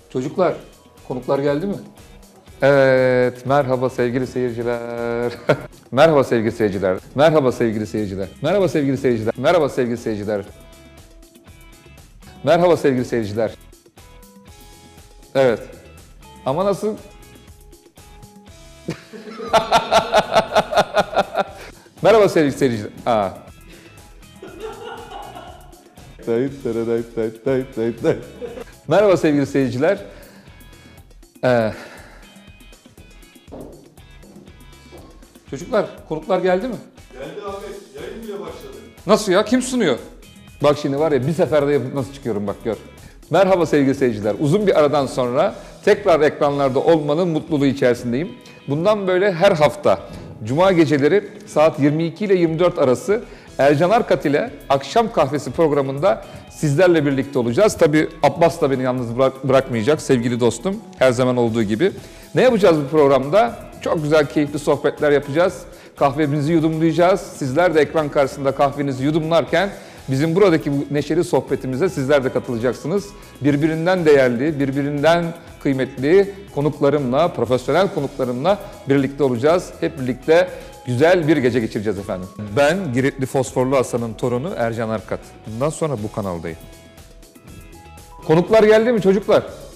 Çocuklar, konuklar geldi mi? Evet, merhaba sevgili seyirciler. Merhaba sevgili seyirciler. Merhaba sevgili seyirciler. Merhaba sevgili seyirciler. Merhaba sevgili seyirciler. Merhaba sevgili seyirciler. Evet. Ama nasıl? Merhaba sevgili seyirciler. Aa. Merhaba sevgili seyirciler. Çocuklar, konuklar geldi mi? Geldi abi. Yayın bile başladı. Nasıl ya? Kim sunuyor? Bak şimdi var ya bir seferde yapıp nasıl çıkıyorum bak gör. Merhaba sevgili seyirciler. Uzun bir aradan sonra tekrar ekranlarda olmanın mutluluğu içerisindeyim. Bundan böyle her hafta Cuma geceleri saat 22 ile 24 arası Ercan Arkat ile Akşam Kahvesi programında sizlerle birlikte olacağız. Tabii Abbas da beni yalnız bırakmayacak sevgili dostum her zaman olduğu gibi. Ne yapacağız bu programda? Çok güzel keyifli sohbetler yapacağız. Kahvemizi yudumlayacağız. Sizler de ekran karşısında kahvenizi yudumlarken bizim buradaki bu neşeli sohbetimize sizler de katılacaksınız. Birbirinden değerli, birbirinden kıymetli konuklarımla, profesyonel konuklarımla birlikte olacağız. Hep birlikte güzel bir gece geçireceğiz efendim. Ben Giritli Fosforlu Hasan'ın torunu Ercan Arkat. Bundan sonra bu kanaldayım. Konuklar geldi mi çocuklar?